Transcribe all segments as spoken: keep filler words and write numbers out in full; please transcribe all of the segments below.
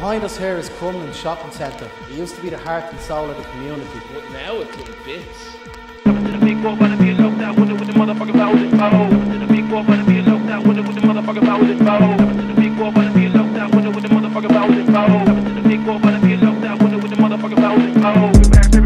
Behind us here is Crumlin Shopping Centre. It used to be the heart and soul of the community. But now it's in bits. Coming to the big boy, wanna be a locked out window with the motherfucking bowls Coming to the big boy, wanna be a locked out window with the motherfucking bowls Coming to the big boy, wanna be a locked out window with the motherfucking bowls Coming to the big boy, wanna be a locked out window with the motherfucking bowls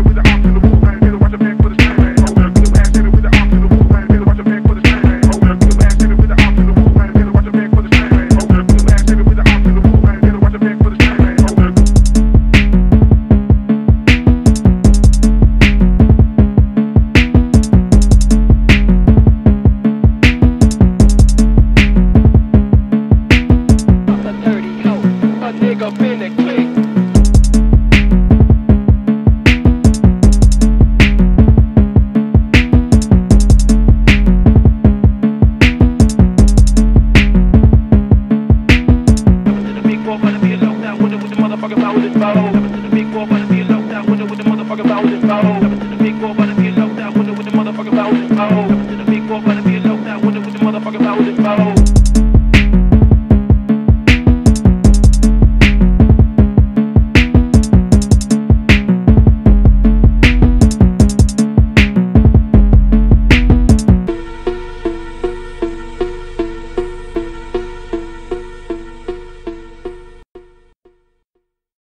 up in the click. Coming to the big boy, wanna be a locked out window with the motherfucking bowls Coming to the big boy, wanna be a locked out window with the motherfucking bowls